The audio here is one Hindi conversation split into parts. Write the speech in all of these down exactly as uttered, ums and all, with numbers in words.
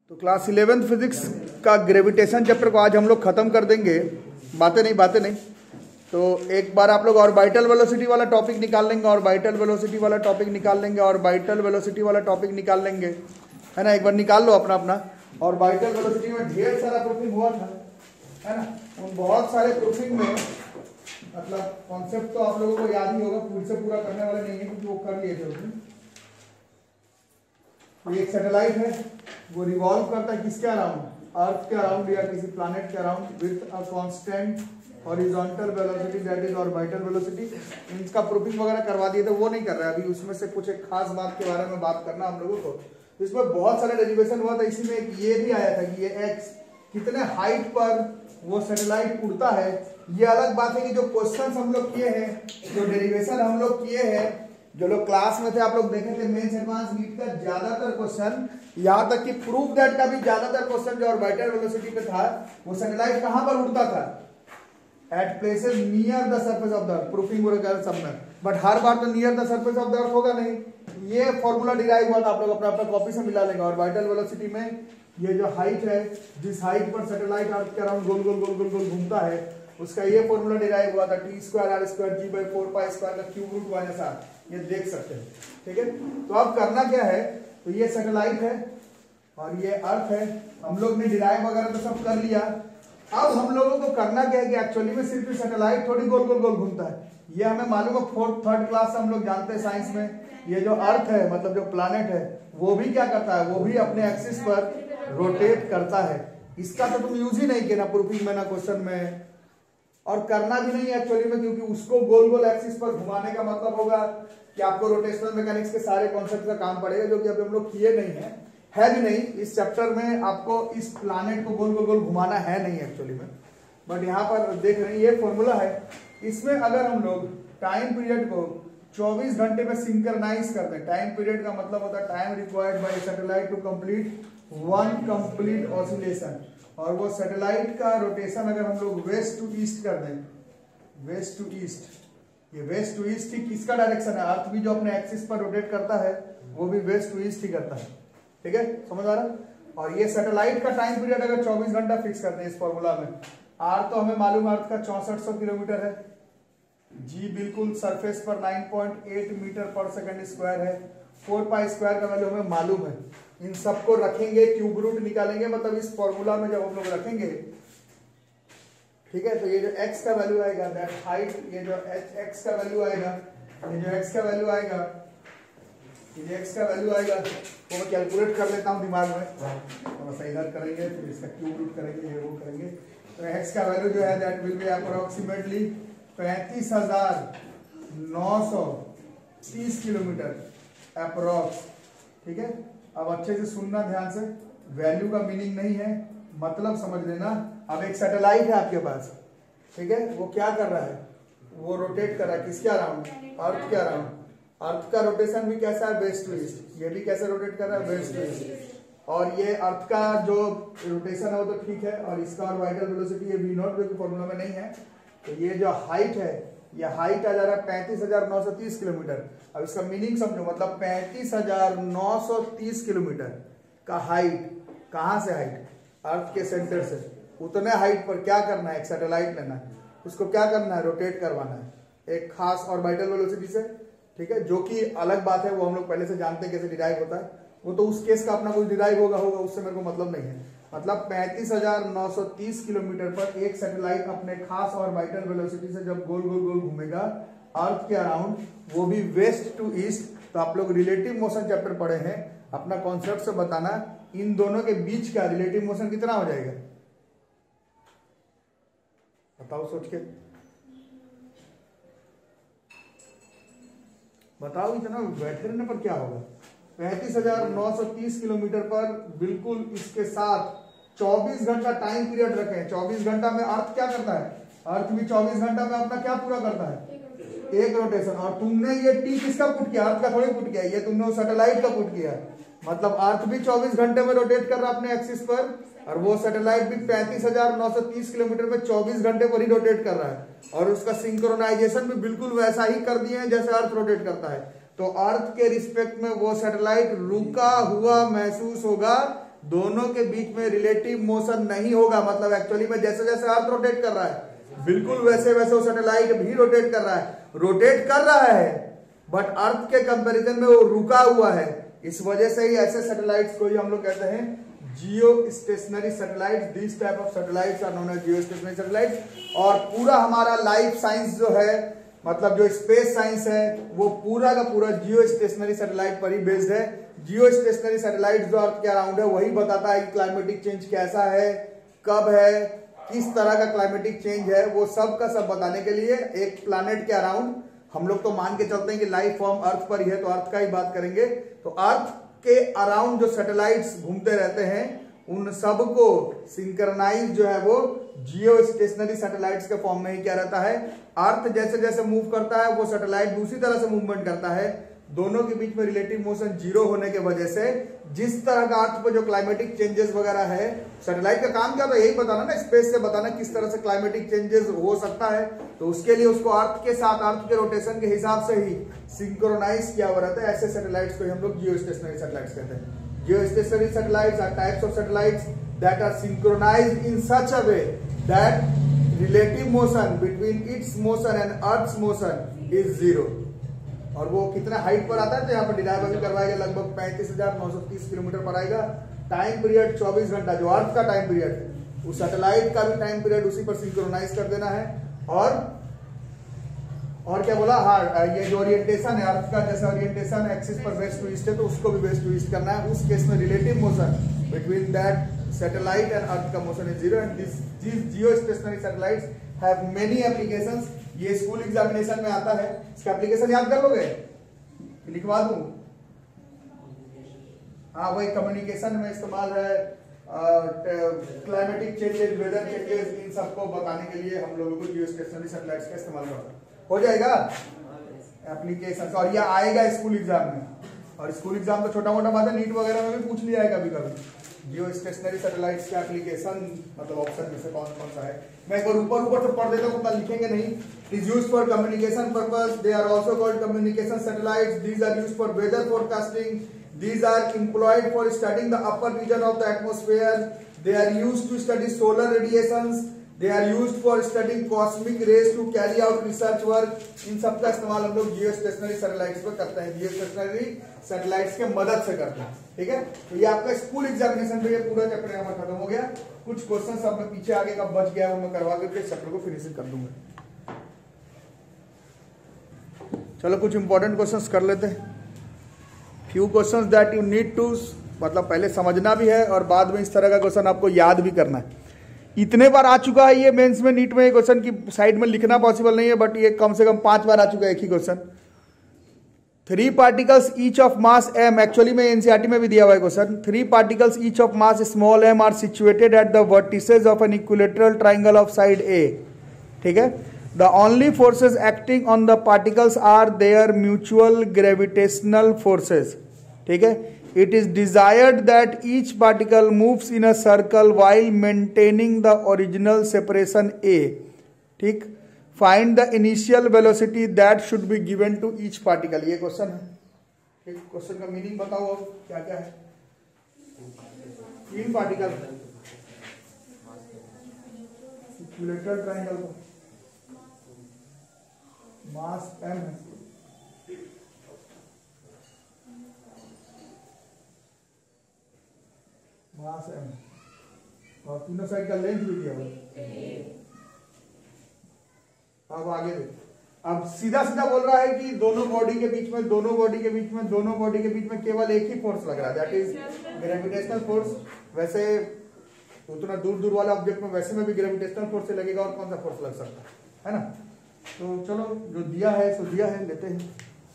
तो क्लास इलेवेंथ फिजिक्स का ग्रेविटेशन चैप्टर को आज हम लोग खत्म कर देंगे। बातें नहीं बातें नहीं तो एक बार आप लोग ऑर्बिटल वेलोसिटी वाला टॉपिक निकाल लेंगे, ऑर्बिटल वेलोसिटी वाला टॉपिक निकाल लेंगे, ऑर्बिटल वेलोसिटी वाला टॉपिक निकाल लेंगे, है ना। एक बार निकाल लो अपना अपना। ऑर्बिटल वेलोसिटी में ढेर सारा प्रूफिंग हुआ था, है ना। उन बहुत सारे प्रूफिंग में मतलब कॉन्सेप्ट तो आप लोगों को याद ही होगा, फिर से पूरा करने वाले नहीं है क्योंकि वो कर लिए थे उसमें। एक सैटेलाइट है, वो रिवॉल्व करता है किसके अराउंड, अर्थ के अराउंड या किसी प्लैनेट के around with a constant horizontal velocity that is orbital velocity. इनका प्रूफिंग वगैरह करवा दिए थे, वो नहीं कर रहा है अभी। उसमें से कुछ एक खास बात के बारे में बात करना हम लोगों को। इसमें बहुत सारे डेरिवेशन हुआ था, इसी में एक ये भी आया था कि ये एक्स कितने हाइट पर वो सैटेलाइट उड़ता है। ये अलग बात है कि जो क्वेश्चन हम लोग किए हैं, जो डेरिवेशन हम लोग किए हैं, जो लोग क्लास में थे आप लोग देखे थे मेंस एडवांस नीट का ज्यादातर क्वेश्चन, यहां तक कि प्रूफ दैट का भी ज्यादातर क्वेश्चन जो ऑर्बिटल वेलोसिटी पे था, वो सैटेलाइट कहां पर उड़ता था, at places near the surface of the earth. Proofing वगैरह सब में, बट हर बार तो near the surface of the earth होगा नहीं। ये फॉर्मूला डिराइव हुआ था, आप लोग अपना अपना कॉपी से मिला लेंगे। ऑर्बिटल वेलोसिटी में ये जो हाइट है, जिस हाइट पर सैटेलाइट अर्थ के अराउंड गोल गोल गोल गोल गोल घूमता है, उसका ये फॉर्मूला डिराइव हुआ था, T square R square G by four pi square का क्यूब रूट माइनस आर। ये देख सकते हैं, ठीक है। तो अब करना क्या है, तो ये सैटेलाइट है और ये अर्थ है। हम लोग ने डिराइव वगैरह तो सब कर लिया। अब हम लोगों को करना क्या है कि एक्चुअली में सिर्फ सैटेलाइट थोड़ी गोल गोल गोल घूमता है, ये हमें मालूम है। फोर्थ थर्ड क्लास से हम लोग जानते हैं साइंस में, ये जो अर्थ है मतलब जो प्लैनेट है, वो भी क्या करता है, वो भी अपने एक्सिस पर रोटेट करता है। इसका तो तुम यूज ही नहीं किया ना प्रूफिंग में ना क्वेश्चन में, और करना भी नहीं एक्चुअली में, क्योंकि उसको गोल गोल एक्सिस पर घुमाने का मतलब होगा कि आपको रोटेशनल मैकेनिक्स के सारे कॉन्सेप्ट का काम पड़ेगा, जो कि अभी हम लोग किए नहीं है, है भी नहीं। इस चैप्टर में आपको इस प्लैनेट को गोल गोल गोल घुमाना है नहीं एक्चुअली में, बट यहाँ पर देख रहे हैं ये फॉर्मूला है। इसमें अगर हम लोग टाइम पीरियड को चौबीस घंटे में सिंक्रनाइज कर दें, टाइम पीरियड का मतलब होता है time required by satellite to complete one complete oscillation, और वो सैटेलाइट का रोटेशन अगर हम लोग वेस्ट टू ईस्ट कर दें, वेस्ट टू ईस्ट, ये वेस्ट टू ईस्ट ही किसका डायरेक्शन है, अर्थ भी जो अपने एक्सिस पर रोटेट करता है वो भी वेस्ट टू ईस्ट ही करता है, ठीक है, समझ आ रहा। और ये सैटेलाइट का टाइम पीरियड अगर चौबीस घंटा फिक्स करते हैं इस फॉर्मूला में, आर तो हमें मालूम है अर्थ का चौसठ सौ किलोमीटर है, जी बिल्कुल सरफेस पर nine point eight metre per second square है, फोर पाई स्क्वायर का वैल्यू हमें मालूम है। इन सबको रखेंगे, क्यूब रूट निकालेंगे, मतलब इस फॉर्मूला में जब हम लोग रखेंगे, ठीक है, तो ये जो x का वैल्यू आएगा दैट हाइट, ये जो x का वैल्यू आएगा, ये जो x का वैल्यू आएगा, ये जो x का वैल्यू आएगा वो मैं कैलकुलेट कर लेता हूँ दिमाग में, थोड़ा सा इधर करेंगे फिर इसका क्यूब रूट करेंगे, ये वो करेंगे। तो x का वैल्यू जो है दैट विल बी अप्रोक्सीमेटली पैंतीस हजार नौ सौ तीस किलोमीटर अप्रोक्स, ठीक है। अब अच्छे से सुनना ध्यान से, वैल्यू का मीनिंग नहीं है, मतलब समझ लेना। अब एक सैटेलाइट है आपके पास, ठीक है, वो क्या कर रहा है, वो रोटेट कर रहा है किसके अराउंड, अर्थ के अराउंड। अर्थ का रोटेशन भी कैसा है, वेस्ट टू ईस्ट, ये भी कैसे रोटेट कर रहा है, वेस्ट टू ईस्ट। और ये अर्थ का जो रोटेशन है वो तो ठीक है, और इसका ऑर्बिटल वेलोसिटी ये वी नॉट जो कि फॉर्मूला में नहीं है। तो ये जो हाइट है, ये हाइट आ जा रहा है पैंतीस हजार नौ सौ तीस किलोमीटर। अब इसका मीनिंग समझो, मतलब पैंतीस हजार नौ सौ तीस किलोमीटर का हाइट, कहां से हाइट, अर्थ के सेंटर से, उतने हाइट पर क्या करना है, एक सैटेलाइट लेना है, उसको क्या करना है, रोटेट करवाना है एक खास ऑर्बिटल वेलोसिटी से, ठीक है, जो कि अलग बात है, वो हम लोग पहले से जानते हैं कैसे डिराइव होता है। वो तो उस केस का अपना कुछ डिराइव होगा होगा उससे मेरे को मतलब नहीं है। मतलब पैंतीस हजार नौ सौ तीस किलोमीटर पर एक सैटेलाइट अपने खास ऑर्बिटल वेलोसिटी से जब गोल गोल गोल घूमेगा अर्थ के अराउंड, वो भी वेस्ट टू ईस्ट। तो आप लोग रिलेटिव मोशन चैप्टर पढ़े हैं, अपना कॉन्सेप्ट से बताना इन दोनों के बीच का रिलेटिव मोशन कितना हो जाएगा, बताओ सोच के बताओ, इतना बैठे रहने पर क्या होगा। पैंतीस हजार नौ सौ तीस किलोमीटर पर बिल्कुल इसके साथ चौबीस घंटा टाइम पीरियड रखे। चौबीस घंटा में अर्थ क्या करता है, अर्थ भी चौबीस घंटा में अपना क्या पूरा करता है, एक रोटेशन। और तुमने ये टी किसका पुट किया, अर्थ का थोड़ी पुट किया, ये तुमने सैटेलाइट का पुट किया। मतलब अर्थ भी चौबीस घंटे में रोटेट कर रहा है अपने एक्सिस पर, और वो सैटेलाइट भी पैंतीस हजार नौ सौ तीस किलोमीटर में चौबीस घंटे पर ही रोटेट कर रहा है, और उसका सिंक्रोनाइजेशन भी बिल्कुल वैसा ही कर दिए हैं जैसे अर्थ रोटेट करता है। तो अर्थ के रिस्पेक्ट में वो सैटेलाइट रुका हुआ महसूस होगा, दोनों के बीच में रिलेटिव मोशन नहीं होगा, मतलब एक्चुअली में जैसे जैसे अर्थ रोटेट कर रहा है बिल्कुल वैसे वैसे वो सैटेलाइट भी रोटेट कर रहा है, रोटेट कर रहा है बट अर्थ के कंपैरिजन में वो रुका हुआ है। इस वजह से ही ऐसे सैटेलाइट्स को ही हम लोग कहते हैं geostationary satellite. This type of satellites are known as geostationary satellites. और पूरा हमारा लाइफ साइंस जो है, मतलब जो स्पेस साइंस है, वो पूरा का पूरा जियो स्टेशनरी सैटेलाइट पर ही बेस्ड है। जियो स्टेशनरी सैटेलाइट जो अर्थ के अराउंड है वही बताता है कि क्लाइमेटिक चेंज कैसा है, कब है, किस तरह का क्लाइमेटिक चेंज है, वो सब का सब बताने के लिए एक प्लैनेट के अराउंड हम लोग तो मान के चलते हैं कि लाइफ फॉर्म अर्थ पर ही है, तो अर्थ का ही बात करेंगे। तो अर्थ के अराउंड जो सैटेलाइट्स घूमते रहते हैं उन सबको सिंक्रनाइज जो है वो जियो स्टेशनरी सैटेलाइट्स के फॉर्म में ही क्या रहता है, अर्थ जैसे जैसे मूव करता है वो सैटेलाइट भी उसी तरह से मूवमेंट करता है। दोनों के बीच में रिलेटिव मोशन जीरो होने के वजह से जिस तरह का अर्थ पर जो क्लाइमेटिक चेंजेस वगैरह है, सैटेलाइट का काम क्या होता है, यही बताना ना, स्पेस से बताना किस तरह से क्लाइमेटिक चेंजेस हो सकता है। तो उसके लिए उसको अर्थ के साथ, अर्थ के रोटेशन के हिसाब से ही सिंक्रोनाइज किया हुआ रहता है। ऐसे सैटेलाइट्स को हम लोग जियो स्टेशनरी सैटेलाइट्स कहते हैं। Geostationary satellites are types of satellites that are synchronised in such a way that relative motion between its motion and earth's motion is zero. और वो कितना हाइट पर आता है, तो यहाँ पर डिराइव अभी करवाएगा, लगभग पैंतीस हजार नौ सौ तीस किलोमीटर पर आएगा। टाइम पीरियड चौबीस घंटा, जो अर्थ का टाइम पीरियड है उस सैटेलाइट का भी टाइम पीरियड उसी पर सिंक्रोनाइज कर देना है। और और क्या बोला, हाँ, ये जो ओरिएंटेशन है अर्थ का, जैसे ओरिएंटेशन एक्सिस पर वेस्ट टू ईस्ट है तो उसको भी वेस्ट टू ईस्ट करना है। उस केस में relative motion between that satellite and earth का motion is zero. And this geostationary satellites have many applications. ये स्कूल एग्जामिनेशन में आता है, इसका एप्लीकेशन याद कर लोगे, लिखवा दूं? हाँ, वही कम्युनिकेशन में इस्तेमाल है, क्लाइमेटिक चेंजेस, वेदर चेंजेस, इन सबको बताने के लिए हम लोगों को जियो स्टेशनरी सैटेलाइट्स का इस्तेमाल करना हो जाएगा एप्लीकेशन। और यह आएगा स्कूल एग्जाम में, और स्कूल एग्जाम तो छोटा मोटा बात है, नीट वगैरह में भी पूछ लिया है कभी कभी। जियो स्टेशनरी सैटेलाइट्स के एप्लीकेशन मतलब ऑप्शन में से कौन कौन सा है, मैं एक बार ऊपर ऊपर से पढ़ देता हूँ, उतना लिखेंगे नहीं। Is used for communication purpose, they are also called communication satellites, these are used for weather forecasting, these are employed for studying the upper region of the atmosphere, they are used to study solar radiations, they are used for studying cosmic rays to carry out research work। इन सब का इस्तेमाल हम लोग जियो स्टेशनरी सैटेलाइट्स पर करते हैं, जियो स्टेशनरी सैटेलाइट्स के मदद से करते हैं। ठीक है, तो ये आपका स्कूल एग्जामिनेशन पे ये पूरा चैप्टर यहाँ पर खत्म हो गया। कुछ क्वेश्चन सब में पीछे आगे का बच गया वो मैं करवा के चैप्टर को फिनिशिंग कर दूंगा। चलो कुछ इंपॉर्टेंट क्वेश्चंस कर लेते हैं। Few questions that you need to, मतलब पहले समझना भी है और बाद में इस तरह का क्वेश्चन आपको याद भी करना है। इतने बार आ चुका है ये मेंस में, नीट में ये क्वेश्चन की साइड में लिखना पॉसिबल नहीं है, बट ये कम से कम पांच बार आ चुका है एक ही question. Three particles each of mass M, actually में एनसीईआरटी में भी दिया हुआ है question. Three particles each of mass small M are situated at the vertices of an equilateral triangle of side A. ठीक है, the only forces acting on the particles are their mutual gravitational forces। ठीक है, it is desired that each particle moves in a circle while maintaining the original separation a। ठीक, find the initial velocity that should be given to each particle। ये क्वेश्चन है। ठीक, क्वेश्चन का मीनिंग बताओ क्या क्या है। तीन पार्टिकल इक्विलेटरल ट्राइंगल को मास m है, मास m, और तीनों साइड का लेंथ भी दिया हुआ। अब आगे देख, अब सीधा सीधा बोल रहा है कि दोनों बॉडी के बीच में दोनों बॉडी के बीच में दोनों बॉडी के बीच में केवल एक ही फोर्स लग रहा है, दैट इज ग्रेविटेशनल फोर्स। वैसे उतना दूर दूर वाला ऑब्जेक्ट में वैसे में भी ग्रेविटेशनल फोर्स से लगेगा, और कौन सा फोर्स लग सकता है, है ना। तो चलो जो दिया है सो दिया है, लेते हैं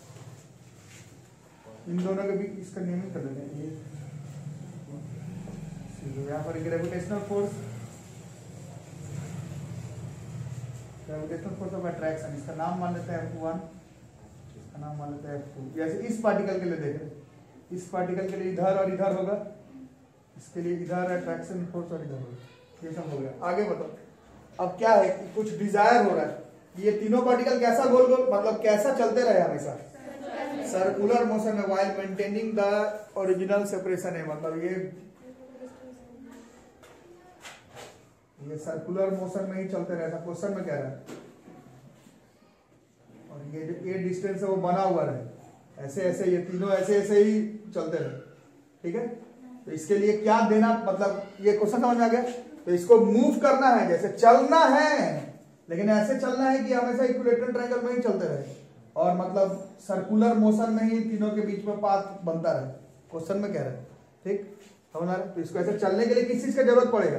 इन दोनों के बीच इसका नेमिंग कर लेते हैं। ये यहाँ पर gravitational force, gravitational force of attraction, इसका नाम मान लेते हैं एफ वन, इसका नाम मान लेते हैं एफ टू। जैसे इस पार्टिकल के लिए देखें, इस पार्टिकल के लिए इधर और इधर होगा, इसके लिए इधर अट्रैक्शन फोर्स और इधर होगा, ये सब हो गया। आगे बताओ अब क्या है कि कुछ डिजायर हो रहा है, ये तीनों पार्टिकल कैसा गोल गोल, मतलब कैसा चलते रहे हमेशा, सर्कुलर मोशन में, while maintaining the original separation है। मतलब ये ये सर्कुलर मोशन में ही चलते रहता, क्वेश्चन में कह रहा है। और ये जो ए डिस्टेंस है वो बना हुआ रहे, ऐसे ऐसे ये तीनों ऐसे ऐसे ही चलते रहे, ठीक है। तो इसके लिए क्या देना, मतलब ये क्वेश्चन समझ में आ गया। तो इसको मूव करना है, जैसे चलना है लेकिन ऐसे चलना है कि हमेशा इक्विलेटरल ट्रायंगल में ही चलते रहे, और मतलब सर्कुलर मोशन में ही तीनों के बीच में पाथ बनता रहे, क्वेश्चन में कह रहा है, ठीक समझ आ रहा है। तो इसको ऐसे चलने के लिए किस चीज का जरूरत पड़ेगा,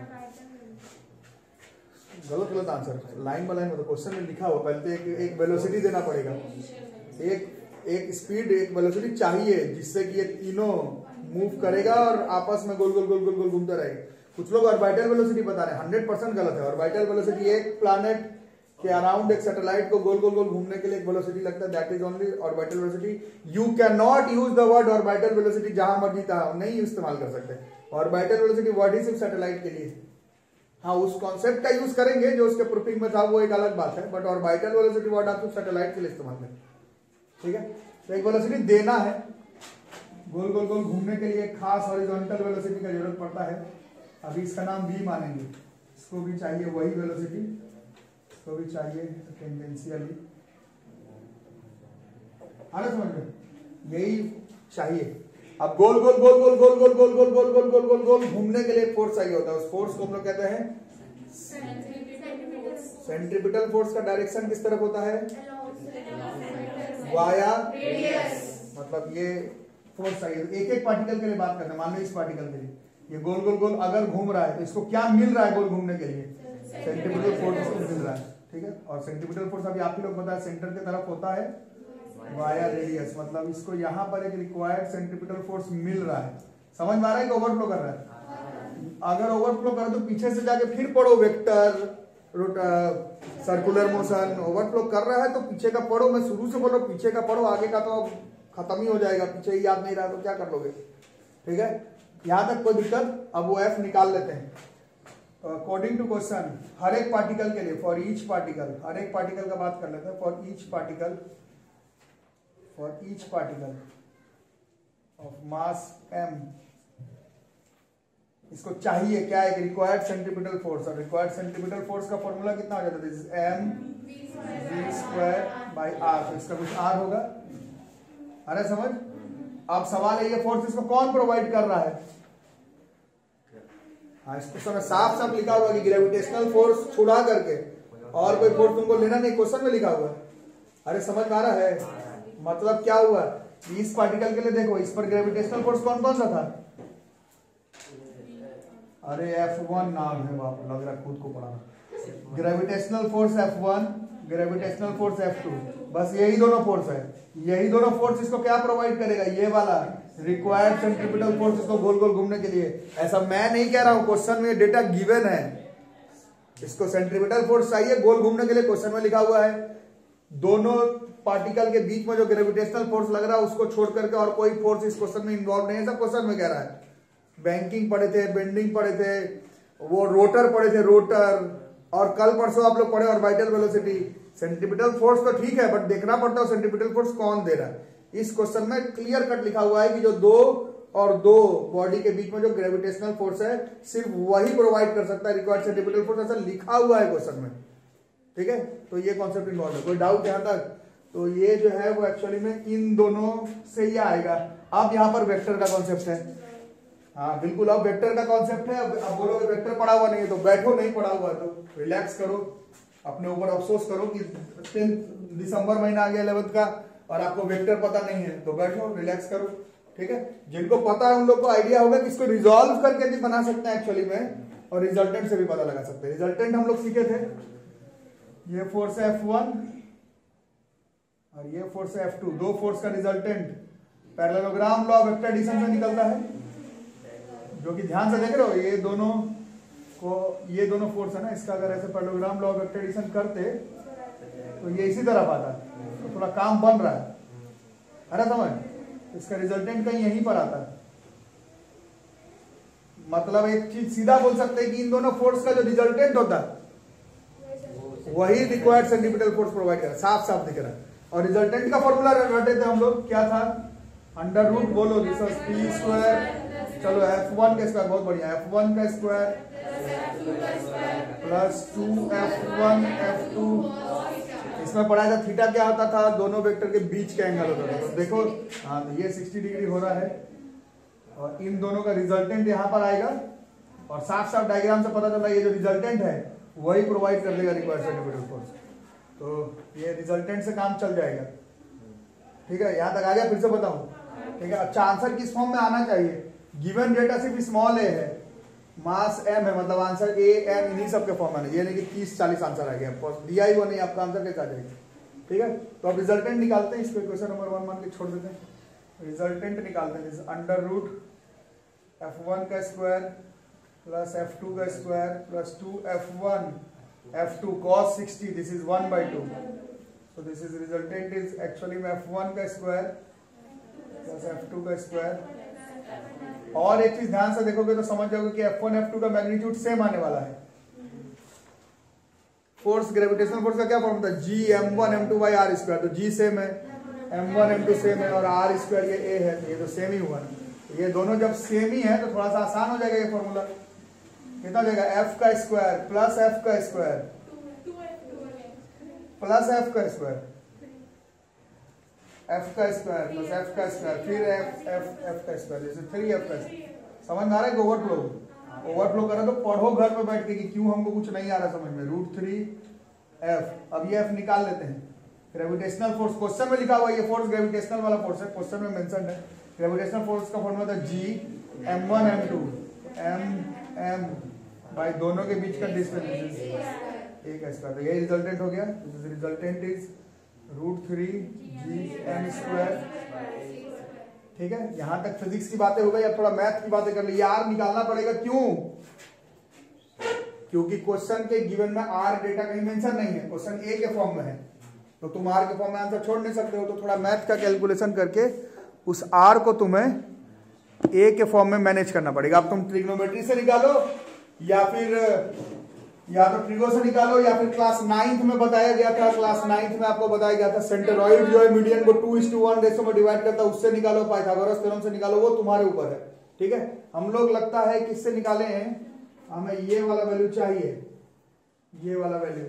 गलत गलत आंसर, लाइन बाय लाइन मतलब क्वेश्चन में लिखा हुआ, पहले तो एक एक वेलोसिटी देना पड़ेगा, एक एक स्पीड एक वेलोसिटी चाहिए जिससे कि ये तीनों मूव करेगा और आपस में गोल गोल गोल गोल गोल घूमते रहेगा। कुछ लोग ऑर्बिटल वेलोसिटी बता रहे हैं, हंड्रेड परसेंट गलत है। ऑर्बिटल वेलोसिटी एक प्लैनेट के अराउंड एक सैटेलाइट को गोल गोल गोल घूमने के लिए एक वेलोसिटी लगता है, that is only orbital velocity. You can not use the word orbital velocity जहां मर्जी तहां नहीं इस्तेमाल कर सकते। ऑर्बिटल वेलोसिटी वर्ड ही सिर्फ सैटेलाइट के लिए, हाँ उस कॉन्सेप्ट का यूज करेंगे जो उसके प्रूफिंग में था, वो एक अलग बात है, बट ऑर्बिटल वेलोसिटी वर्ड आप सिर्फ सैटेलाइट के लिए इस्तेमाल करें, ठीक है। तो एक वेलोसिटी देना है, गोल गोल गोल घूमने के लिए खास हॉरिजॉन्टल वेलोसिटी का जरूरत पड़ता है। अभी इसका नाम v मानेंगे, इसको भी चाहिए वही वेलोसिटी, इसको भी चाहिए टेंजेंशियली, आना समझ में, यही चाहिए। अब गोल गोल गोल गोल गोल गोल गोल गोल गोल गोल गोल गोल गोल घूमने के लिए फोर्स चाहिए होता है, उस फोर्स को हम लोग कहते हैं सेंट्रीपिटल फोर्स। का डायरेक्शन किस तरफ होता है, वाया रेडियस, मतलब ये फोर्स चाहिए। एक एक पार्टिकल के लिए बात करते हैं, मान लो इस पार्टिकल के लिए ये गोल गोल गोल अगर घूम रहा है तो इसको क्या मिल रहा है गोल घूमने के लिए, सेंट्रीपिटल फोर्स इसको मिल रहा है, ठीक है। और सेंट्रीपिटल फोर्स अभी आप ही लोग पता है सेंटर की तरफ होता है वाया रेडियस, मतलब इसको यहाँ पर एक रिक्वायर्ड सेंट्रीपिटल फोर्स मिल रहा है। समझ में आ रहा है कि ओवरफ्लो कर रहा है। अगर ओवरफ्लो करे तो पीछे से जाके फिर पढ़ो वेक्टर सर्कुलर मोशन, ओवरफ्लो कर रहा है तो पीछे का पढ़ो, मैं शुरू से बोलो पीछे का पढ़ो, आगे का तो खत्म ही हो जाएगा, पीछे ही याद नहीं रहा तो क्या कर लोगे, ठीक है। यहां तक कोई दिक्कत। अब वो एफ निकाल लेते हैं अकॉर्डिंग टू क्वेश्चन, हर एक पार्टिकल के लिए, फॉर ईच पार्टिकल, हर एक पार्टिकल का बात कर लेते हैं, for each particle for each particle of mass M, इसको चाहिए क्या, एक रिक्वायर्ड सेंट्रीपिटल फोर्स। और रिक्वायर्ड सेंट्रीपिटल फोर्स का फॉर्मूला कितना हो जाता है, M V square by R, तो इसका कुछ आर होगा, अरे समझ। अब सवाल है ये फोर्स इसको कौन प्रोवाइड कर रहा है, हाँ इस क्वेश्चन में साफ साफ लिखा हुआ कि ग्रेविटेशनल फोर्स छुड़ा करके और कोई फोर्स तुमको लेना नहीं, क्वेश्चन में लिखा हुआ है। अरे समझ में आ रहा है, मतलब क्या हुआ, इस पार्टिकल के लिए देखो इस पर ग्रेविटेशनल फोर्स कौन कौन सा था, अरे एफ वन नाम है, बाप लग रहा खुद को पढ़ाना। Gravitational force F one, gravitational force F two, बस यही दोनों फोर्स है। यही दोनों फोर्स इसको क्या प्रोवाइड करेगा, ये वाला रिक्वायर्ड सेंट्रीपिटल फोर्स इसको गोल गोल घूमने के लिए। ऐसा मैं नहीं कह रहा हूं, क्वेश्चन में डेटा गिवन है, इसको सेंट्रीपिटल फोर्स चाहिए गोल घूमने के लिए, क्वेश्चन में लिखा हुआ है। दोनों पार्टिकल के बीच में जो ग्रेविटेशनल फोर्स लग रहा है उसको छोड़ करके और कोई फोर्स इस क्वेश्चन में इन्वॉल्व नहीं है, सब क्वेश्चन में कह रहा है। बैंकिंग पढ़े थे, बेंडिंग पढ़े थे, वो रोटर पढ़े थे, रोटर, और कल परसों आप लोग पढ़े ऑर्बिटल वेलोसिटी। सेंट्रीपिटल फोर्स तो ठीक है, बट देखना पड़ता है सेंट्रीपिटल फोर्स कौन दे रहा है। इस क्वेश्चन में क्लियर कट लिखा हुआ है कि जो दो और दो बॉडी के बीच में जो ग्रेविटेशनल फोर्स है सिर्फ वही प्रोवाइड कर सकता है रिक्वायर्ड सेंट्रीपिटल फोर्स, ऐसा लिखा हुआ है क्वेश्चन में, ठीक है। तो ये कॉन्सेप्ट इन्वॉल्व है, कोई डाउट यहां तक, तो ये जो है वो एक्चुअली में इन दोनों से ही आएगा। अब यहाँ पर वेक्टर का कॉन्सेप्ट है, हाँ बिल्कुल, अब वेक्टर का कॉन्सेप्ट है। अब अब बोलोगे वेक्टर पढ़ा हुआ नहीं है तो बैठो, नहीं पढ़ा हुआ तो रिलैक्स करो, अपने ऊपर अफसोस करो कि टेंथ दिसंबर महीना आ गया इलेवेंथ का और आपको वेक्टर पता नहीं है, तो बैठो रिलैक्स करो, ठीक है। जिनको पता है उन लोग को आइडिया होगा कि इसको रिजॉल्व करके भी बना सकते हैं एक्चुअली में, और रिजल्टेंट से भी पता लगा सकते हैं। रिजल्टेंट हम लोग सीखे थे, ये फोर्स है एफ वन और ये फोर्स है एफ टू, दो फोर्स का resultant parallelogram law vector addition से निकलता है, जो कि ध्यान से देख रहे हो, ये दोनों को, ये दोनों फोर्स है ना, इसका अगर ऐसे पैरेललोग्राम लॉ वेक्टर एडिशन करते तो ये इसी तरफ आता है, तो थोड़ा काम बन रहा है, है ना समझ। इसका रिजल्टेंट कहीं यहीं पर आता है, मतलब एक चीज सीधा बोल सकते हैं कि इन दोनों फोर्स का जो रिजल्टेंट होता है वही रिक्वायर्ड सेंट्रीपिटल फोर्स प्रोवाइड कर, साफ साफ दिख रहा है। और रिजल्टेंट का फॉर्मूला रटे थे हम लोग, क्या था, अंडर रूट बोलो, दिस वाज पी स्क्वायर चलो एफ वन का स्क्वायर, बहुत बढ़िया, एफ वन का square plus two F one F two. इसमें पढ़ा था थीटा क्या होता था, दोनों वेक्टर के बीच का एंगल होता था। तो देखो हाँ, तो ये साठ डिग्री हो रहा है और इन दोनों का रिजल्टेंट यहाँ पर आएगा और साफ साफ डायग्राम से पता चला ये जो रिजल्टेंट है वही प्रोवाइड कर देगा रिक्वायर्ड सेंटीमीटर फोर्स। तो ये रिजल्टेंट से काम चल जाएगा। ठीक है, यहाँ तक आ गया, फिर से बताऊं। ठीक है, अच्छा आंसर किस फॉर्म में आना चाहिए, गिवन डेटा सिर्फ स्मॉल ए है, मास एम है, मतलब आंसर ए एम इन्हीं सब के फॉर्म में, ये नहीं कि तीस चालीस आंसर आ गया, दिया ही वो नहीं, आपका आंसर कैसे आ जाएगा। ठीक है, तो अब रिजल्टेंट निकालते हैं, इसको क्वेश्चन नंबर वन मान के छोड़ देते हैं। रिजल्टेंट निकालते हैं, अंडर रूट एफ वन का स्क्वायर प्लस एफ टू का square plus two F one F two cos sixty, this is one by two. So this is resultant is actually में एफ वन का स्क्वायर प्लस एफ टू का स्क्वायर। और एक चीज ध्यान से देखोगे तो समझ जाओगे कि एफ वन एफ टू का मैग्नीट्यूड सेम आने वाला है। फोर्स, ग्रेविटेशनल फोर्स का क्या फॉर्म था, G M one M two by R square, तो जी सेम है, M one M two same है और आर स्क्वायर ये ए है, तो ये तो सेम ही हुआ ना। ये दोनों जब सेम ही है तो थोड़ा सा आसान हो जाएगा ये फॉर्मूला। कितना हो जाएगा, एफ का स्क्वायर प्लस एफ का स्क्वायर प्लस एफ का स्क्वायर, एफ का स्क्वायर प्लस एफ का स्क्वायर, फिर एफ एफ एफ का स्क्वायर, जैसे थ्री एफ का स्क्वायर। समझ में आ रहा है कि ओवरफ्लो ओवरफ्लो करा तो पढ़ो घर पे बैठ के कि क्यों हमको कुछ नहीं आ रहा समझ में। रूट थ्री एफ, अब ये एफ निकाल लेते हैं। ग्रेविटेशनल फोर्स क्वेश्चन में लिखा हुआ है, ये फोर्स ग्रेविटेशनल वाला फोर्स है, क्वेश्चन में मेंशन है। ग्रेविटेशनल फोर्स का फॉर्मूला था G M one M two M M by दोनों के बीच का डिस्टेंस एक स्क्वायर। तो ये रिजल्टेंट हो गया, resultant is root three G M square. ठीक है, यहां तक फिजिक्स की बातें हो गई, अब थोड़ा मैथ की बातें कर ली। आर निकालना पड़ेगा, क्यों, क्योंकि क्वेश्चन के गिवन में आर डेटा कहीं मेंशन नहीं है, क्वेश्चन ए के फॉर्म में है, तो तुम आर के फॉर्म में आंसर छोड़ नहीं सकते हो। तो थोड़ा मैथ का कैलकुलेशन करके उस आर को तुम्हें ए के फॉर्म में मैनेज करना पड़ेगा। अब तुम ट्रिग्नोमेट्री से निकालो या फिर या तो ट्रिगो से निकालो, या फिर क्लास नाइन्थ में बताया गया था, क्लास नाइन्थ में आपको बताया गया था सेंटरॉइड जो है मीडियन को two is two one ratio में डिवाइड करता है, उससे निकालो, पाइथागोरस थ्योरम से निकालो, वो तुम्हारे ऊपर है। ठीक है, हम लोग लगता है किससे निकाले हैं, हमें ये वाला वैल्यू चाहिए, ये वाला वैल्यू,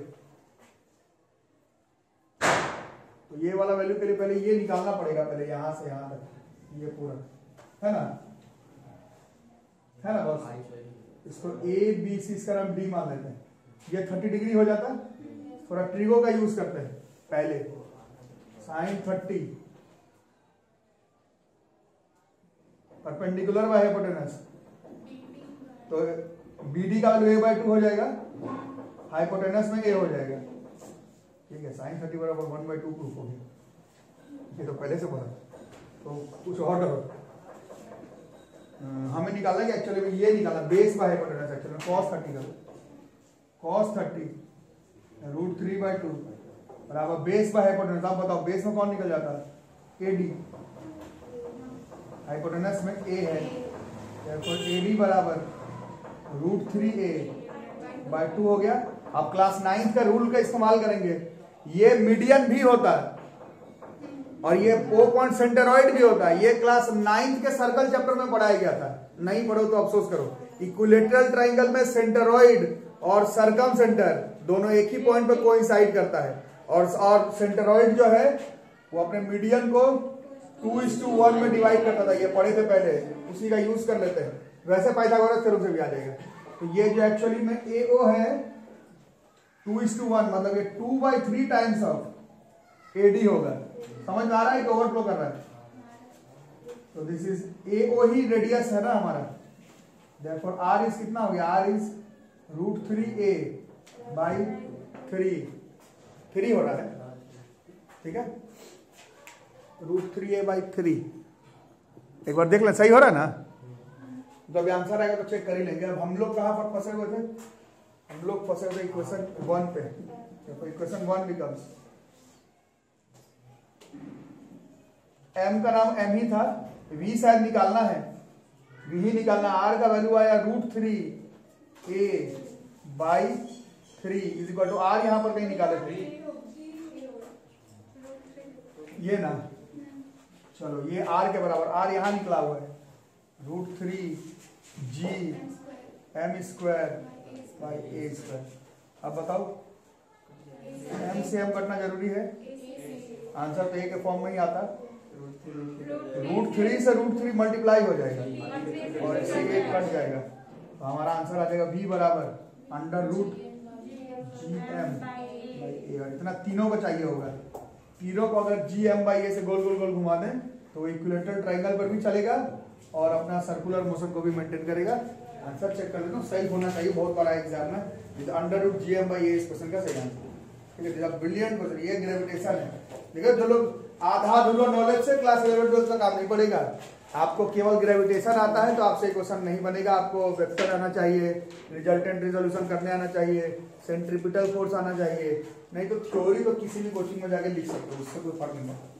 तो ये वाला वैल्यू के लिए पहले ये निकालना पड़ेगा, पहले यहां से यहां तक ये पूरा, है ना, है ना बस। इसको ए बी सी इसका नाम डी मान लेते हैं। ये थर्टी डिग्री हो जाता है, थोड़ा ट्रिगो का यूज करते हैं पहले, sine thirty perpendicular by hypotenuse, तो बीडी का वैल्यू ए बाई टू हो जाएगा, हाइपोटेनस में ए हो जाएगा। ठीक है, साइन थर्टी बराबर वन बाई टू प्रूफ हो गया, ये तो पहले से पता। तो कुछ और करो, हमें निकालना है एक्चुअली में ये निकाला बेस बाय हाइपोटेनस, एक्चुअली में कॉस थर्टी करो, cos thirty root three by two बराबर बेस बाय हाइपोटेनस। आप बताओ बेस में कौन निकल जाता है, ए डी, हाइपोटेनस में ए है, तो ए डी बराबर root three A by two हो गया। अब क्लास नाइन्थ का रूल का इस्तेमाल करेंगे, ये मीडियन भी होता है और ये ओ पॉइंट सेंटरॉइड भी होता है, ये क्लास नाइन्थ के सर्कल चैप्टर में पढ़ाया गया था, नहीं पढ़ो तो अफसोस करो। इक्विलेटरल ट्राइंगल में सेंटरॉइड और सरकम सेंटर दोनों एक ही पॉइंट पे कोइंसाइड करता है, और और सेंटरॉइड जो है वो अपने मीडियन को टू इज टू वन में डिवाइड करता था, ये पढ़े थे पहले, उसी का यूज कर लेते हैं। वैसे पाइथागोरस थ्योरम से भी आ जाएगा। तो ये जो एक्चुअली में ए ओ है टू इज टू वन, मतलब ये two by three times of A D होगा। समझ में आ रहा है कि ओवरफ्लो कर रहा है। तो दिस इज ए ओ ही रेडियस है ना हमारा, देयरफॉर आर इज कितना हो गया, R is root three A by three, three हो रहा है। ठीक है, root three A by three, एक बार देख लें सही हो रहा है ना। तो अभी आंसर आएगा तो चेक कर ही लेंगे। अब हम लोग कहां पर फंसे हुए थे, हम लोग फंसे हुए इक्वेशन वन पे। तो इक्वेशन वन बिकम्स, एम का नाम एम ही था, वी शायद निकालना है, वी ही निकालना। आर का वैल्यू आया root three A by three is equal to R, यहां पर कहीं निकाले थे ये ना, चलो ये आर के बराबर, आर यहां निकला हुआ है, root three G M square by A square. अब बताओ एम से एम कटना जरूरी है, आंसर तो ए के फॉर्म में ही आता। रूट थ्री से रूट थ्री मल्टीप्लाई हो जाएगा और इससे एक कट जाएगा, तो हमारा आंसर आ जाएगा v बराबर under root G M by A. इतना तीनों को चाहिए होगा, तीनों को अगर जी एम बाई ए से गोल गोल गोल घुमा दें तो वो इक्विलेटरल ट्राइंगल पर भी चलेगा और अपना सर्कुलर मोशन को भी मेंटेन करेगा। आंसर चेक कर लेना, सही होना चाहिए, बहुत बड़ा एग्जाम में। Under root G M by A इस क्वेश्चन का सही आंसर, ठीक है। ब्रिलियंट क्वेश्चन, ये ग्रेविटेशन है। देखो जो लोग आधा अधूरा नॉलेज से क्लास इलेवन ट्वेल्थ का काम नहीं पड़ेगा, आपको केवल ग्रेविटेशन आता है तो आपसे क्वेश्चन नहीं बनेगा। आपको वेक्टर आना चाहिए, रिजल्टेंट रिजोल्यूशन करने आना चाहिए, सेंट्रीपिटल फोर्स आना चाहिए, नहीं तो थ्योरी तो किसी भी कोचिंग में जाके लिख सकते हो, उससे कोई फर्क नहीं पड़ता।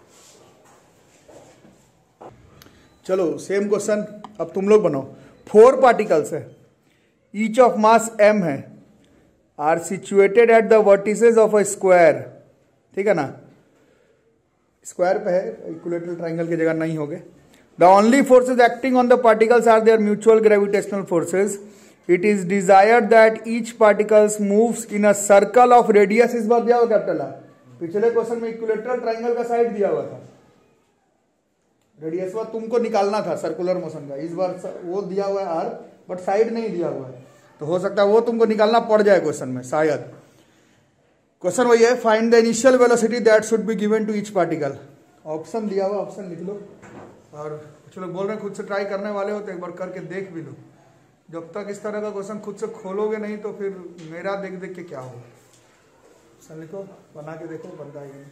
चलो सेम क्वेश्चन अब तुम लोग बनाओ। फोर पार्टिकल्स है, ईच ऑफ मास एम है, are situated at the vertices of a square, ठीक है ना, स्क्वायर पे है, इक्विलेटरल ट्राइंगल की जगह नहीं होगे। The only forces acting on the particles are their mutual gravitational forces. It is desired that each particles moves in a circle of radius, इस बार दिया हुआ कैपिटल आर। पिछले क्वेश्चन में इक्विलेटरल ट्राइंगल का साइड दिया हुआ था, रेडियस वो तुमको निकालना था सर्कुलर मोशन का, इस बार वो दिया हुआ है आर बट साइड नहीं दिया हुआ है, तो हो सकता है वो तुमको निकालना पड़ जाए क्वेश्चन में शायद। क्वेश्चन वही है, find the initial velocity that should be given to each particle. Option दिया हुआ, ऑप्शन लिख लो, और कुछ लोग बोल रहे हैं खुद से ट्राई करने वाले हो तो एक बार करके देख भी लो। जब तक इस तरह का क्वेश्चन खुद से खोलोगे नहीं तो फिर मेरा देख देख के क्या होगा। ऑप्शन लिखो, बना के देखो, बनता है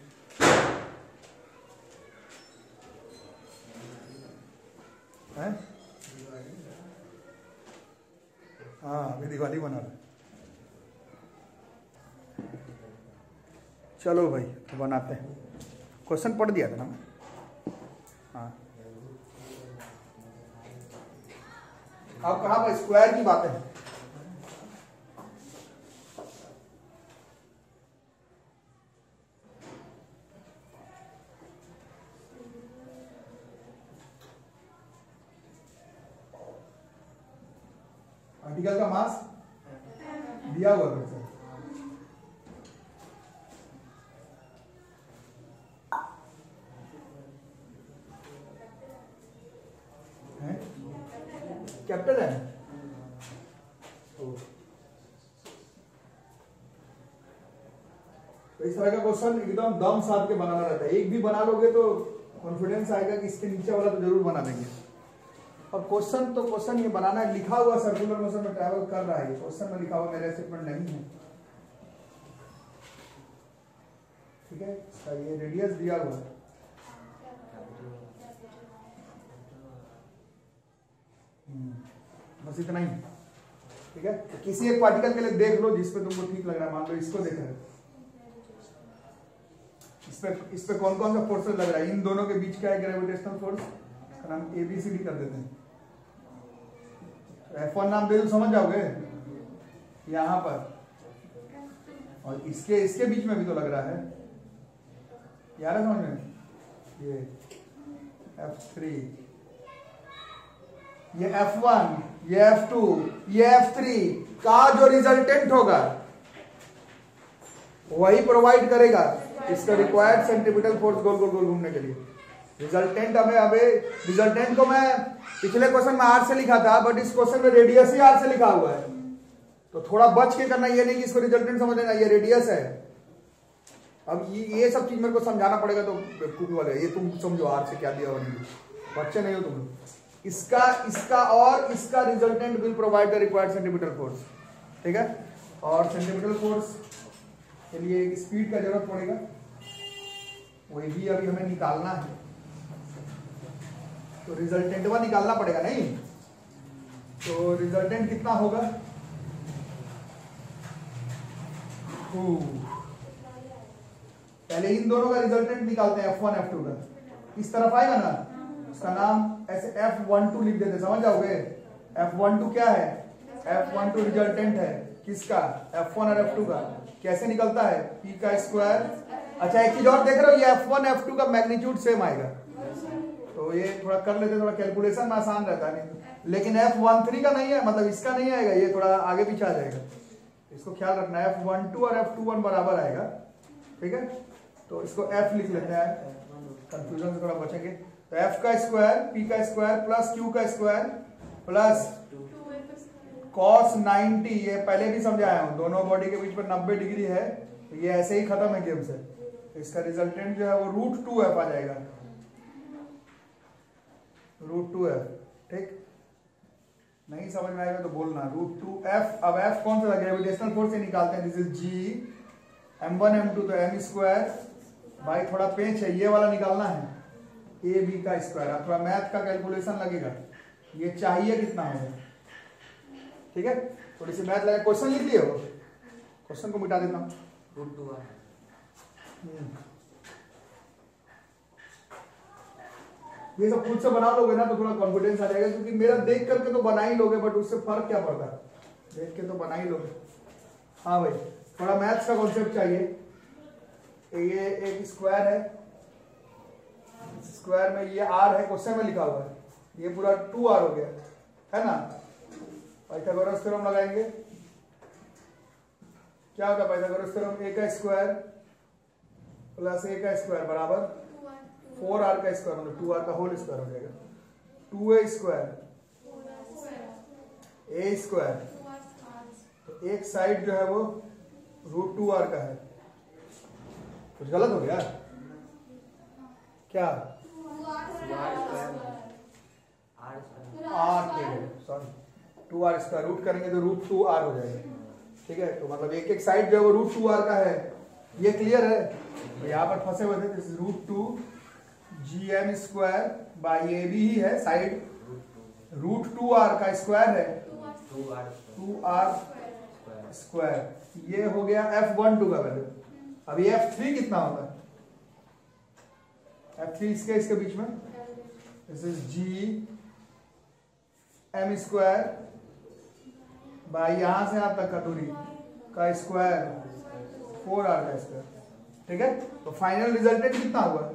हैं? हाँ अभी दिवाली बना रहे, चलो भाई तो बनाते हैं। क्वेश्चन पढ़ दिया था ना, हाँ अब कहाँ पर स्क्वायर की बातें हैं। पार्टिकल का मास दिया हुआ है, कैपिटल है, तो इस तरह का क्वेश्चन एकदम दम साध के बनाना रहता है। एक भी बना लोगे तो कॉन्फिडेंस आएगा कि इसके नीचे वाला तो जरूर बना देंगे। और क्वेश्चन तो क्वेश्चन ये बनाना है, लिखा हुआ सर्कुलर मोशन में ट्रैवल कर रहा है, क्वेश्चन में लिखा हुआ मेरा स्टेटमेंट नहीं है, ठीक है। ये रेडियस दिया हुआ है, बस इतना ही, ठीक है। तो किसी एक पार्टिकल के लिए देख लो जिसपे तुमको ठीक लग रहा है, मान लो इसको देख रहे हो, इस पे इस पे कौन कौन सा फोर्सेस लग रहा है, इन दोनों के बीच क्या है ग्रेविटेशनल फोर्स, इसका नाम ए बी सी डी कर देते हैं। एफ वन नाम दे दो, समझ जाओगे यहां पर, और इसके इसके बीच में भी तो लग रहा है यार, समझ में, ये एफ थ्री, ये एफ वन, ये एफ टू, ये एफ थ्री का जो रिजल्टेंट होगा वही प्रोवाइड करेगा इसका रिक्वायर्ड सेंट्रीपिटल फोर्स गोल गोल गोल घूमने के लिए। रिजल्टेंट हमें अबे रिजल्टेंट को मैं पिछले क्वेश्चन में आर से लिखा था, बट इस क्वेश्चन में रेडियस ही आर से लिखा हुआ है, तो थोड़ा बच के करना, ये नहीं कि इसको रिजल्टेंट समझना, ये रेडियस है। अब ये ये सब चीज मेरे को समझाना पड़ेगा तो बेवकूफी वाले, ये तुम समझो आर से क्या दिया हुआ, बच्चे नहीं हो तुम। इसका इसका और इसका resultant will provide the required centripetal force, ठीक है। और सेंट्रीपिटल फोर्स के लिए एक स्पीड का जरूरत पड़ेगा, वही भी अभी हमें निकालना है, तो रिजल्टेंट वह निकालना पड़ेगा नहीं, तो रिजल्टेंट कितना होगा, पहले इन दोनों का रिजल्टेंट निकालते हैं, एफ वन एफ टू का, इस तरफ आएगा ना, उसका नाम ऐसे एफ वन टू लिख देते, समझ जाओगे। एफ वन टू क्या है, एफ वन टू रिजल्टेंट है किसका, एफ वन और एफ टू का। कैसे निकलता है, पी का स्क्वायर। अच्छा एक चीज और देख रहे हो, ये एफ वन एफ टू का मैग्नीट्यूड सेम आएगा, तो तो ये थोड़ा कर लेते, थोड़ा कैलकुलेशन में आसान रहता है नहीं, लेकिन एफ वन थ्री का नहीं है, मतलब इसका नहीं आएगा, ये थोड़ा आगे पीछे आ जाएगा, इसको ख्याल रखना है। एफ वन टू और एफ टू वन बराबर आएगा, ठीक है। तो इसको एफ लिख लेते हैं, कंफ्यूजन से थोड़ा बचेंगे। तो एफ का स्क्वायर पी का स्क्वायर प्लस क्यू का स्क्वायर प्लस कॉस नाइनटी, ये पहले भी समझाया हूं, दोनों बॉडी के बीच में नब्बे डिग्री है, तो ये ऐसे ही खत्म है गेम से। तो इसका रिजल्टेंट जो है वो रूट टू एफ आ जाएगा, रूट टू एफ, ठीक। नहीं समझ में आएगा तो बोलना, रूट टू एफ। अब एफ कौन सा ग्रेविटेशनल फोर्स से निकालते हैं, this is G M one M two, तो एम स्क्वायर भाई थोड़ा पेंच है, ये वाला निकालना है, ए बी का स्क्वायर। अब थोड़ा मैथ का कैलकुलेशन लगेगा, ये चाहिए कितना है, ठीक है। थोड़ी सी मैथ लगे, क्वेश्चन लिख लिए हो, क्वेश्चन को मिटा देता हूं, रूट टू है। ये सब खुद से बना लोगे ना तो थोड़ा कॉन्फिडेंस आ जाएगा, क्योंकि मेरा देख करके तो बना ही लोगे, बट उससे फर्क क्या पड़ता है, देख के तो बना ही लोगे। हाँ भाई, थोड़ा मैथ्स का कॉन्सेप्ट चाहिए। ये एक स्क्वायर है, स्क्वायर में ये आर है, क्वेश्चन में लिखा हुआ है, ये पूरा टू आर हो गया है ना। पाइथागोरस थ्योरम लगाएंगे, क्या होता है पाइथागोरस थ्योरम, ए का स्क्वायर प्लस ए का स्क्वायर बराबर फोर आर का स्क्वायर, मतलब टू आर का होल स्क्वायर हो जाएगा। Two A square A square, तो एक साइड जो है वो रूट टू आर का है। कुछ गलत हो गया क्या, आर के sorry two R square root करेंगे तो रूट टू आर हो जाएगा, ठीक है। तो मतलब एक एक साइड जो है वो रूट टू आर का है, ये क्लियर है। तो यहाँ पर फंसे हुए थे, this is root two G M square by A B ही है, साइड रूट टू आर का स्क्वायर है, टू आर स्क्वायर, ये हो गया एफ वन टू का वैल्यू। अभी एफ थ्री कितना होता है, एफ थ्री इसके इसके बीच में, this is G M square by यहां से यहां तक का दूरी का स्क्वायर फोर आर का स्क्वायर, ठीक है। तो फाइनल रिजल्टेंट कितना हुआ,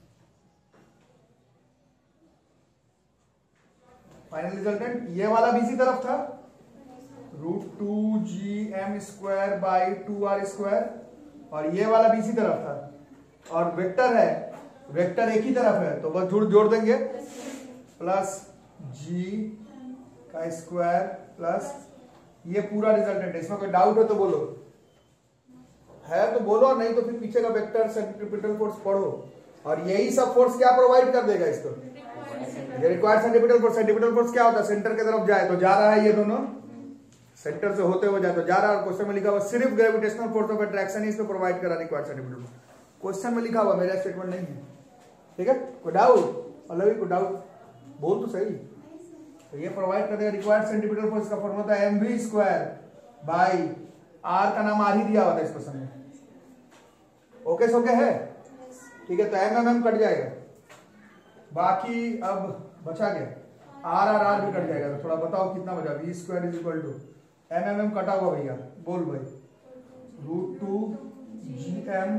फाइनल रिजल्टेंट ये वाला भी इसी तरफ था, root two G M square by two R square, और ये वाला भी इसी तरफ था, और वेक्टर है, वेक्टर एक ही तरफ है, तो बस जोड़ जोड़ देंगे, प्लस जी का स्क्वायर प्लस ये पूरा रिजल्टेंट है। इसमें कोई डाउट हो तो बोलो, है तो बोलो, नहीं तो फिर पीछे का वेक्टर सेंट्रीपिटल फोर्स पढ़ो, और यही सब फोर्स क्या प्रोवाइड कर देगा इसको, required centripetal force. Centripetal force क्या होता है, सेंटर की तरफ जाए तो जा रहा है, ये दोनों सेंटर से होते हुए जाए तो जा रहा है, और क्वेश्चन में लिखा हुआ सिर्फ ग्रेविटेशनल फोर्स ऑफ अट्रैक्शन ही इसमें प्रोवाइड करा रिक्वायर्ड सेंट्रीपिटल फोर्स, क्वेश्चन में लिखा हुआ, मेरा स्टेटमेंट नहीं है, ठीक है। कोई डाउट, मतलब कोई डाउट बोल तो सही। तो ये प्रोवाइड कर देगा रिक्वायर्ड सेंट्रीपिटल फोर्स का फॉर्मूला था M V square by R का नाम आर ही दिया हुआ था इस क्वेश्चन में, ओके सोके है, ठीक है। तो एम एम एम कट जाएगा, बाकी अब बचा गया आर आर आर भी कट जाएगा, तो थोड़ा बताओ कितना बचा, V square is equal to M M M कटा हुआ भैया, बोल भाई, रूट टू जी एम,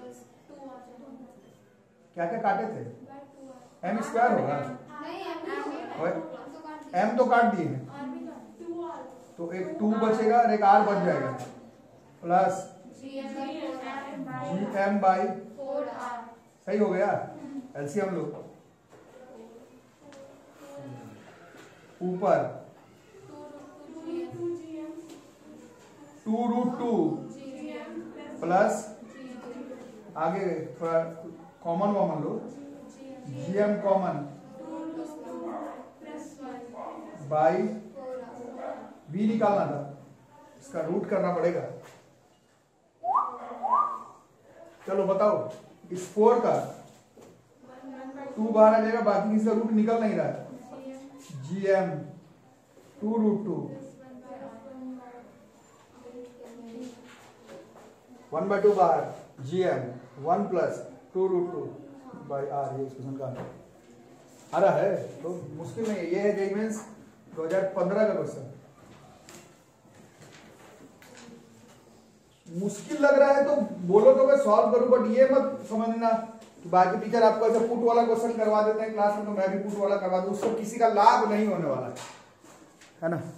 क्या क्या काटे थे, एम स्क्वायर होगा, एम तो काट दिए हैं, तो एक टू बचेगा और एक आर बच जाएगा, प्लस जी एम बाई, सही हो गया, एलसीएम लो, ऊपर टू रूट टू प्लस आगे थोड़ा कॉमन वॉमन लो, जीएम कॉमन बाई वी निकालना था, इसका रूट करना पड़ेगा। चलो बताओ, इस फोर का टू बाहर आ जाएगा, बाकी इसका रूट निकल नहीं रहा है, G M two root two one by two बाहर, G M one plus two root two by R, ये क्वेश्चन का आ रहा है, तो मुश्किल नहीं है, ये है जेईई मेंस दो हज़ार पंद्रह का क्वेश्चन। मुश्किल लग रहा है तो बोलो तो मैं सॉल्व करूं, बट ये मत समझना बाकी टीचर आपको ऐसे पुट वाला क्वेश्चन करवा देते हैं क्लास में, तो मैं भी पुट वाला करवा दूं, उससे किसी का लाभ नहीं होने वाला है ना।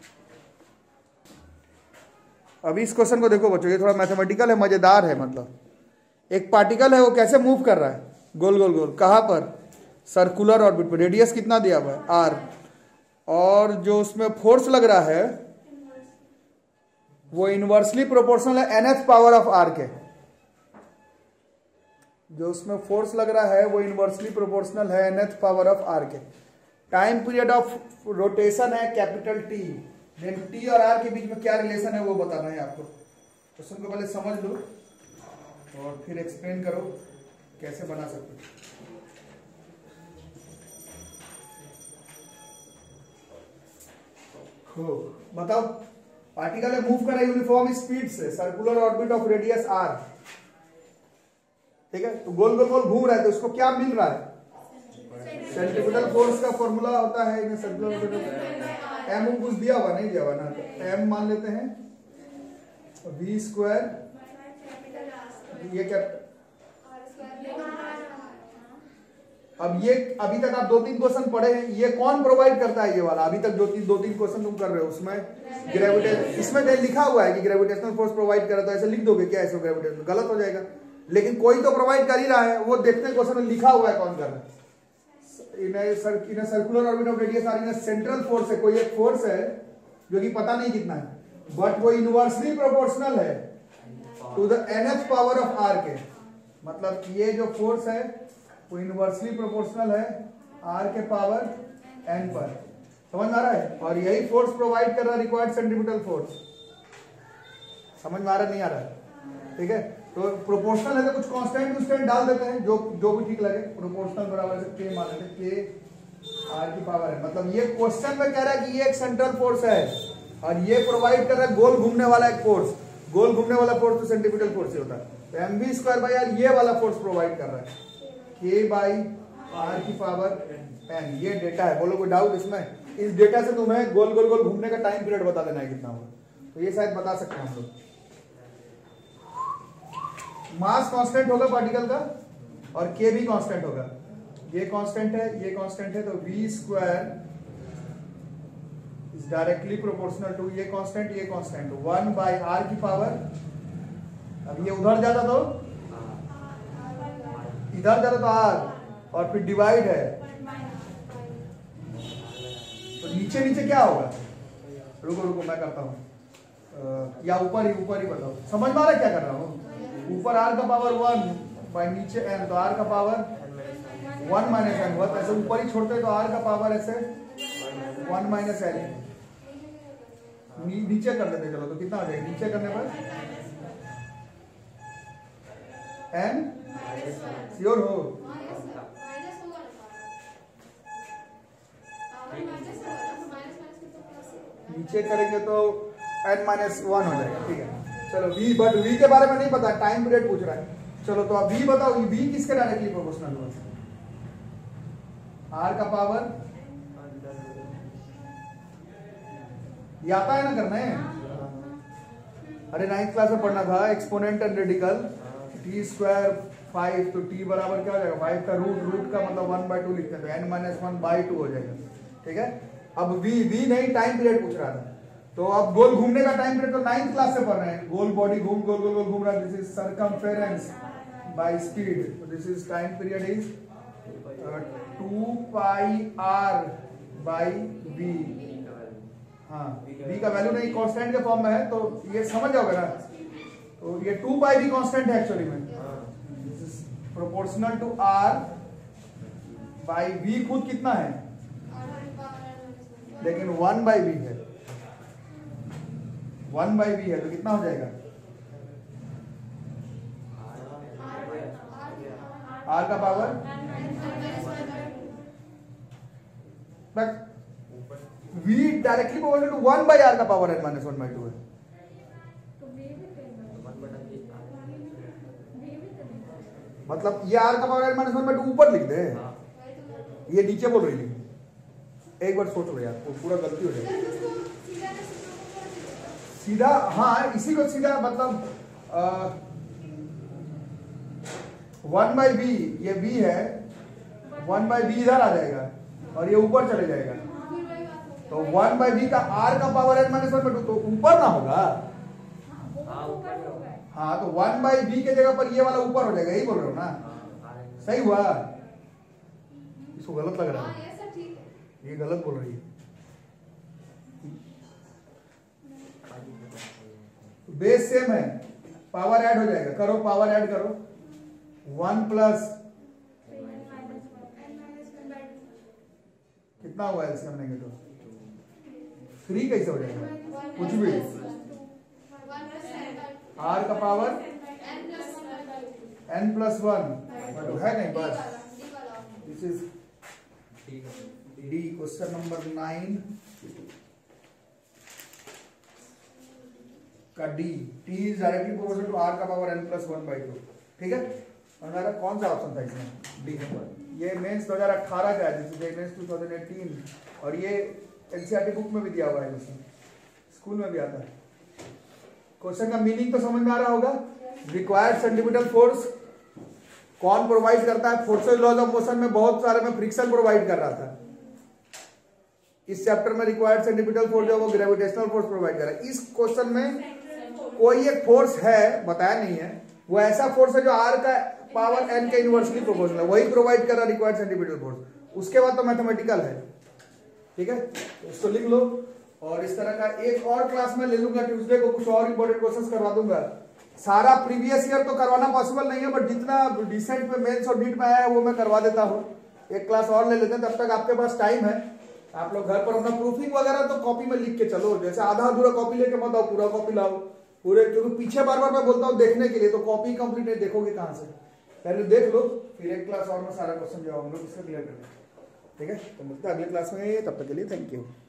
अभी इस क्वेश्चन को देखो बच्चों, ये थोड़ा मैथमेटिकल है, मजेदार है। मतलब एक पार्टिकल है, वो कैसे मूव कर रहा है, गोल गोल गोल, कहाँ पर, सर्कुलर ऑर्बिट पर, रेडियस कितना दिया हुआ है आर, और जो उसमें फोर्स लग रहा है वो इनवर्सली प्रोपोर्शनल है एनएथ पावर ऑफ आर के। जो उसमें फोर्स लग रहा है वो इनवर्सली प्रोपोर्शनल है एनएथ पावर ऑफ आर के। टाइम पीरियड ऑफ रोटेशन है कैपिटल टी, देन टी और आर के बीच में क्या रिलेशन है वो बताना है आपको। क्वेश्चन को पहले समझ लो और फिर एक्सप्लेन करो कैसे बना सकते। हो बताओ, पार्टिकल मूव कर रहा है यूनिफॉर्म स्पीड से, circular orbit of radius R, ठीक है, तो गोल गोल गोल घूम रहा है, तो उसको क्या मिल रहा है, सेंट्रीफ्यूगल फोर्स का फॉर्मूला होता है इन्हें सर्कुलर ऑर्बिट, एम कुछ दिया हुआ नहीं दिया हुआ ना, तो एम मान लेते हैं वी स्क्वायर, ये क्या, अब ये अभी तक आप दो तीन क्वेश्चन पढ़े हैं, ये कौन प्रोवाइड करता है, ये वाला अभी तक जो तीन दो तीन क्वेश्चन तुम कर रहे हो उसमें ग्रेविटेशन, इसमें लिखा हुआ है कि ग्रेविटेशनल फोर्स प्रोवाइड कर रहा, तो ऐसे लिख दोगे क्या, ऐसे ग्रेविटेशनल गलत हो जाएगा, लेकिन कोई तो प्रोवाइड कर ही रहा है, वो देखते हैं क्वेश्चन में लिखा हुआ है कौन कर रहा है। In circular orbit of radius R in central force है, कोई एक फोर्स है जो कि पता नहीं कितना है, बट वो इनवर्सली प्रोपोर्शनल है to the nth power of R के, मतलब ये जो फोर्स है वो इनवर्सली प्रोपोर्शनल है आर के पावर एन पर, समझ में आ रहा है, और यही फोर्स प्रोवाइड कर रहा है रिक्वायर्ड सेंट्रीफ्यूगल फोर्स, समझ में आ रहा नहीं आ रहा है, ठीक है। तो प्रोपोर्शनल है तो कुछ कांस्टेंट कांस्टेंट डाल देते हैं जो जो भी ठीक लगे, प्रोपोर्शनल बराबर से के मान लेते हैं, के आर की पावर है, मतलब ये क्वेश्चन में कह रहा है कि ये एक सेंट्रल फोर्स है और ये प्रोवाइड कर रहा है गोल घूमने वाला एक फोर्स, गोल घूमने वाला फोर्स तो सेंट्रीफ्यूगल फोर्स ही होता है, तो M V square by R ये वाला फोर्स प्रोवाइड कर रहा है, के बाई आर की पावर एन, ये डेटा है, बोलो कोई डाउट इसमें, इस डेटा से तुम्हें गोल गोल गोल घूमने का टाइम पीरियड बता देना है कितना होगा, तो ये शायद बता सकते हैं हम लोग। मास कांस्टेंट होगा पार्टिकल का और के भी कांस्टेंट होगा, ये कांस्टेंट है ये कांस्टेंट है, तो V square is directly proportional to ये कांस्टेंट ये कांस्टेंट वन बाई आर की पावर, अब ये उधर जाता तो इधर जाता तो आर और फिर डिवाइड है, तो नीचे नीचे क्या होगा, रुको रुको मैं करता हूं, या ऊपर ही ऊपर ही बताओ, समझ में आ रहा है क्या कर रहा हूं, ऊपर आर का पावर वन बाई नीचे एन, तो आर का पावर वन माइनस एन हुआ, तो ऐसे ऊपर ही छोड़ते तो आर का पावर ऐसे वन माइनस एन, नीचे कर देते चलो, तो कितना हो जाएगा नीचे करने पर एन, श्योर हो, नीचे करेंगे तो एन माइनस वन हो जाएगा, ठीक है। चलो v, बट v के बारे में नहीं पता, टाइम पीरियड पूछ रहा है, चलो तो अब v बताओ, v किसके डायरेक्टली प्रोपोर्शनल हुआ, r का पावर, ये आता है ना करना है, अरे नाइन्थ क्लास में पढ़ना था, exponent and radical, T square five, तो t बराबर क्या हो जाएगा फाइव का रूट, रूट का मतलब वन बाई टू लिखते हैं, तो N minus one by two हो जाएगा, ठीक है। अब v v नहीं टाइम पीरियड पूछ रहा था, तो अब गोल घूमने का टाइम पीरियड तो नाइन्थ क्लास से पढ़ रहे हैं, गोल बॉडी घूम गोल गोल गोल घूम रहा है, this is circumference by speed, तो this is time period is two pi R by V, हाँ v का वैल्यू नहीं कांस्टेंट के फॉर्म में है, तो ये समझ जाओगे ना, तो ये टू पाई भी कांस्टेंट है एक्चुअली में, this is proportional to R by V, खुद कितना है लेकिन वन बाई वी है, वन बाई वी है, तो कितना हो जाएगा आर का power, but V directly proportional to one by R का power N minus one by two है, मतलब ये आर का power N minus one by two ऊपर लिख दे, ये नीचे बोल रही है, एक बार सोच लो यार, वो पूरा गलती हो जाएगी सीधा, हाँ इसी को सीधा मतलब वन बाई बी, ये बी है, वन बाई बी इधर आ जाएगा और ये ऊपर चले जाएगा, तो वन बाई बी का आर का power N minus one by two, तो ऊपर ना होगा। हाँ, तो वन बाई बी के जगह पर ये वाला ऊपर हो जाएगा, यही बोल रहे हो ना? सही हुआ? इसको गलत लग रहा है, ये गलत बोल रही है। बेस सेम है, पावर ऐड हो जाएगा, करो पावर ऐड करो, वन प्लस कितना हुआ एलसीएम लेंगे तो थ्री कैसे हो जाएगा? कुछ भी, आर का पावर एन प्लस वन है नहीं, बस this is D, question number nine का D, T is directly proportional to R का power N plus one by two. ठीक है, और हमारा कौन सा ऑप्शन था इसमें? D number. ये मेंस दो हज़ार अठारह का है, this is Mains two thousand eighteen, और ये एनसीईआरटी बुक में भी दिया हुआ है, इसमें स्कूल में भी आता है। क्वेश्चन का मीनिंग तो समझ में आ रहा होगा। रिक्वायर्ड सेंट्रीपिटल फोर्स कौन प्रोवाइड करता है? फोर्सेज लॉज ऑफ मोशन में बहुत सारे में फ्रिक्शन प्रोवाइड कर रहा था। इस चैप्टर में रिक्वायर्ड सेंट्रीपिटल फोर्स जो वो ग्रेविटेशनल फोर्स प्रोवाइड कर रहा है। इस क्वेश्चन में कोई एक फोर्स है, बताया नहीं है, वो ऐसा फोर्स है जो आर का पावर एन के इनवर्सली प्रोपोर्शनल है, वही प्रोवाइड कर रहा है रिक्वायर्ड सेंट्रीपिटल फोर्स। उसके बाद तो मैथमेटिकल है। ठीक है, इसको लिख लो। और इस तरह का एक और क्लास में ले लूंगा ट्यूसडे को, कुछ और इंपॉर्टेंट क्वेश्चंस करवा दूंगा। सारा प्रीवियस ईयर तो करवाना पॉसिबल नहीं है, बट जितना डिसेंट में मेंस और नीट में आया है वो मैं करवा देता हूँ। एक क्लास और ले लेते हैं, तब तक आपके पास टाइम है। आप लोग घर पर अपना प्रूफिंग वगैरह तो कॉपी में लिख के चलो, जैसे आधा अधूरा कॉपी लेके मत आओ, पूरा कॉपी लाओ पूरे, क्योंकि पीछे बार बार मैं बोलता हूँ देखने के लिए, तो कॉपी कंप्लीट नहीं देखोगे कहाँ से? पहले देख लो, फिर एक क्लास और में सारा क्वेश्चन जो हम लोग इसका क्लियर करेंगे। ठीक है, तो मिलते हैं अगले क्लास में, तब तक के लिए थैंक यू।